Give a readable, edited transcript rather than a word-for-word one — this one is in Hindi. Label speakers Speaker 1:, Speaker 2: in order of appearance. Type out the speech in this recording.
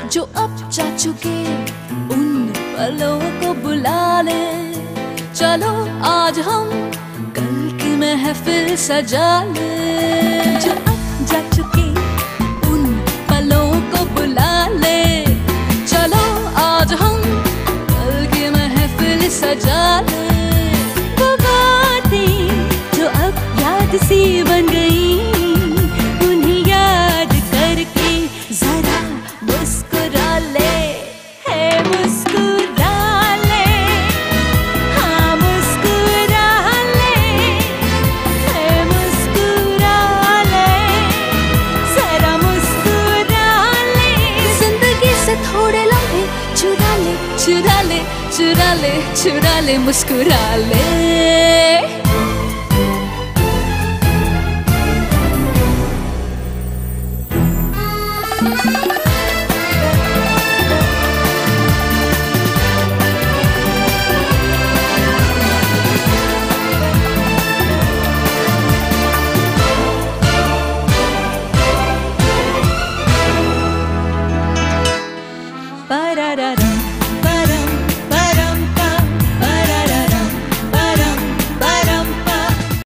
Speaker 1: जो अब जा चुके उन पलों को बुला ले। चलो आज हम कल की महफिल सजा ले। जो अब जा चुके उन पलों को बुला ले। चलो आज हम कल की महफिल सजा ले। वो बातें जो अब याद सी बन गई, उन्हें याद करके जरा मुस्कुरा ले। है मुस्कुरा ले, हाँ मुस्कुरा ले। है मुस्कुरा ले, जरा मुस्कुरा ले। जिंदगी से थोड़े लम्हे चुरा ले, चुरा ले, चुरा ले, चुरा ले, मुस्कुरा ले। Ba-da-da-da.